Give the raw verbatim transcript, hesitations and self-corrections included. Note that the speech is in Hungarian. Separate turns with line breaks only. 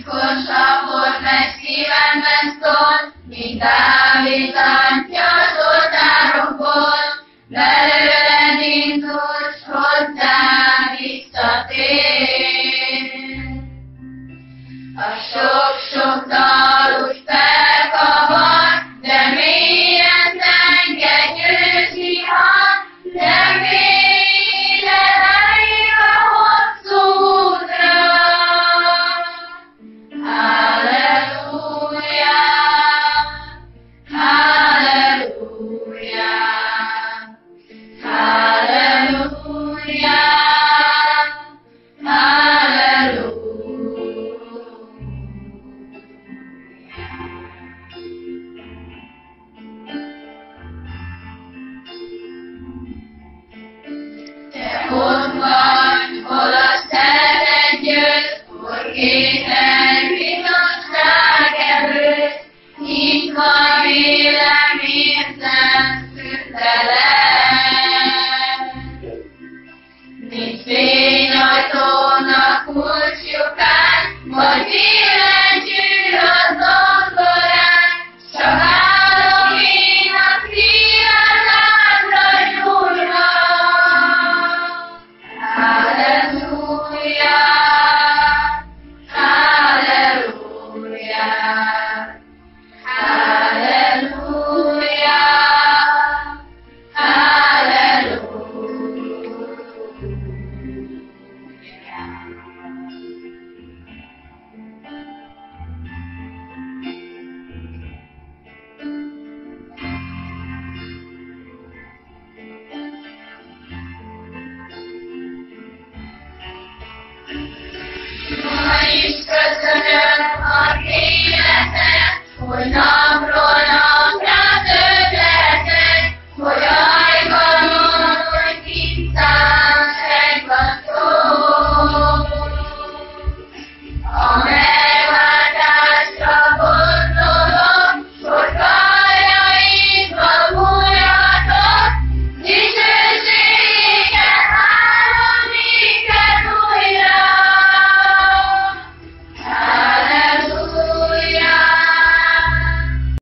Sapor meg szívemben szól, mint Dávid antja az oltárokból, belőled indult, s hozzám visszatér. A sok-sok dal úgy felkavar, de mélyen zenged győzi hang, nem ér elég a hosszú útra. Halleluja, halleluja, halleluja, halleluja. Te ott vagy, hol a szeretet győz, hol kétel bizonság erős, itt van vélem, érzem szüntelet. Mint fényajtónak kulcsjukán, vagy billentyű a zongorán, csak állom én a szívemlázra gyújva. Halleluja, halleluja, halleluja, Ma is köszönöm az életet, hogy